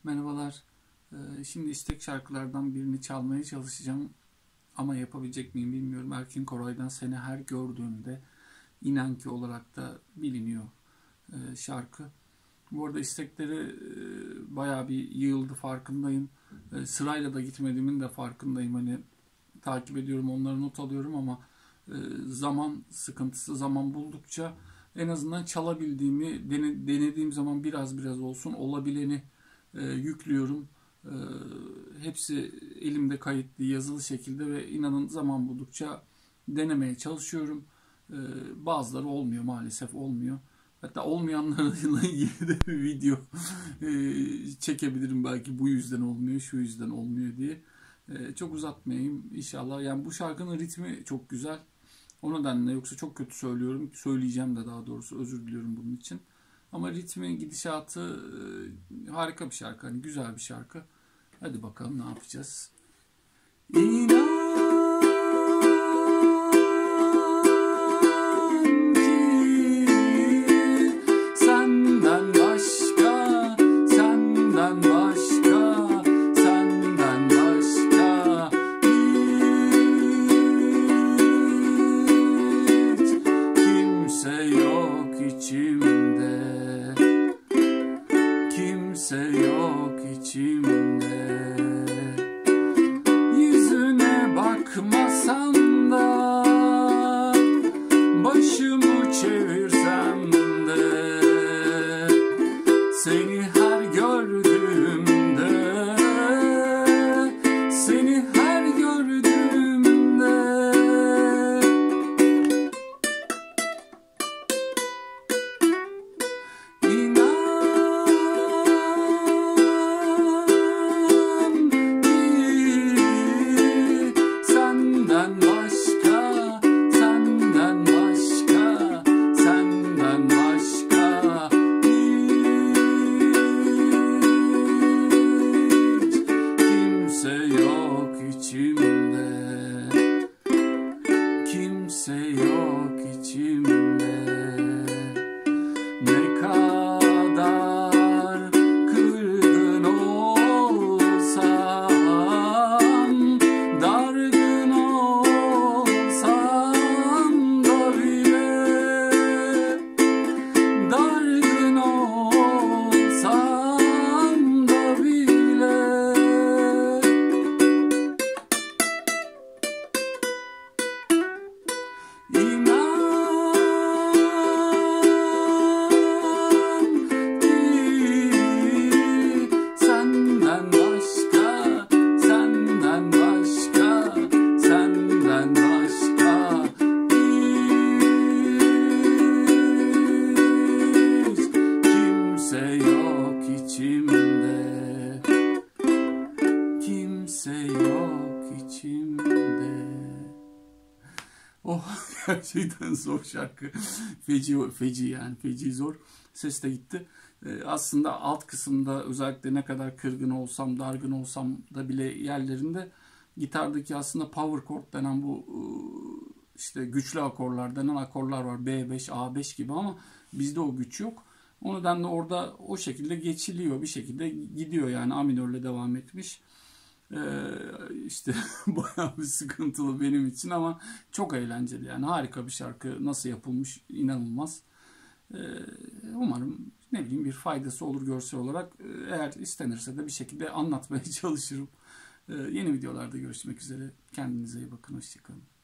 Merhabalar. Şimdi istek şarkılardan birini çalmaya çalışacağım. Ama yapabilecek miyim bilmiyorum. Erkin Koray'dan Seni Her Gördüğümde İnan Ki olarak da biliniyor şarkı. Bu arada istekleri bayağı bir yığıldı, farkındayım. Sırayla da gitmediğimin de farkındayım. Hani takip ediyorum, onları not alıyorum ama zaman sıkıntısı, zaman buldukça en azından çalabildiğimi denediğim zaman biraz olsun olabileni yüklüyorum. E, Hepsi elimde kayıtlı, yazılı şekilde ve inanın zaman buldukça denemeye çalışıyorum. Bazıları olmuyor, maalesef olmuyor. Hatta olmayanlarla ilgili de bir video çekebilirim, belki bu yüzden olmuyor, şu yüzden olmuyor diye. Çok uzatmayayım inşallah. Yani bu şarkının ritmi çok güzel. O nedenle, yoksa çok kötü söylüyorum. Söyleyeceğim de, daha doğrusu özür diliyorum bunun için. Ama ritmi, gidişatı harika bir şarkı. Hani güzel bir şarkı. Hadi bakalım ne yapacağız. İnan ki senden başka, senden başka, senden başka hiç kimse yok içimde. Kimse yok içimde. Yüzüne bakmasam da, başımı çevirsem de, seni her gördüğümde, seni her gördüğümde senden başka, senden başka, senden başka hiç kimse yok içimde. Kimse yok içimde. Ne kadar kırgın olsam, dargın olsam da bile, dargın olsam da bile senden başka, senden başka, senden başka hiç kimse yok içimde. Kimse yok içimde. Oh, gerçekten zor şarkı. Feci yani, feci zor. Ses de gitti. Aslında alt kısımda, özellikle ne kadar kırgın olsam, dargın olsam da bile yerlerinde, gitardaki aslında power chord denen bu işte güçlü akorlar denen akorlar var. B5, A5 gibi, ama bizde o güç yok. O nedenle orada o şekilde geçiliyor, bir şekilde gidiyor yani, A minörle devam etmiş. İşte bayağı bir sıkıntılı benim için ama çok eğlenceli yani, harika bir şarkı. Nasıl yapılmış, inanılmaz. Umarım, ne bileyim, bir faydası olur görsel olarak. Eğer istenirse de bir şekilde anlatmaya çalışırım. Yeni videolarda görüşmek üzere. Kendinize iyi bakın. Hoşçakalın.